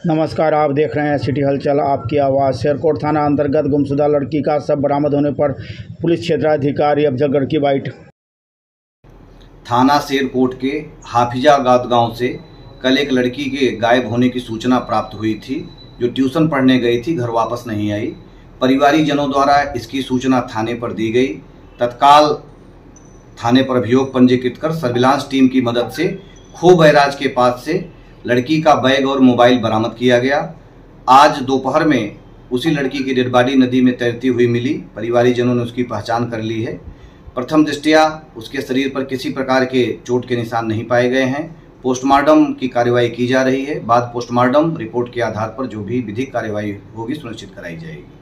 नमस्कार, आप देख रहे हैं सिटी हलचल, आपकी आवाज़। शेरकोट थाना अंतर्गत गुमशुदा लड़की का शव बरामद होने पर पुलिस क्षेत्राधिकारी अफजलगढ़ की बाइट। थाना शेरकोट के हाफिजाबाद गांव से कल एक लड़की के गायब होने की सूचना प्राप्त हुई थी, जो ट्यूशन पढ़ने गई थी, घर वापस नहीं आई। परिवारीजनों द्वारा इसकी सूचना थाने पर दी गई। तत्काल थाने पर अभियोग पंजीकृत कर सर्विलांस टीम की मदद से खो बैराज के पास से लड़की का बैग और मोबाइल बरामद किया गया। आज दोपहर में उसी लड़की की डेड बॉडी नदी में तैरती हुई मिली। परिवारीजनों ने उसकी पहचान कर ली है। प्रथम दृष्टया उसके शरीर पर किसी प्रकार के चोट के निशान नहीं पाए गए हैं। पोस्टमार्टम की कार्यवाही की जा रही है। बाद पोस्टमार्टम रिपोर्ट के आधार पर जो भी विधिक कार्यवाही होगी सुनिश्चित कराई जाएगी।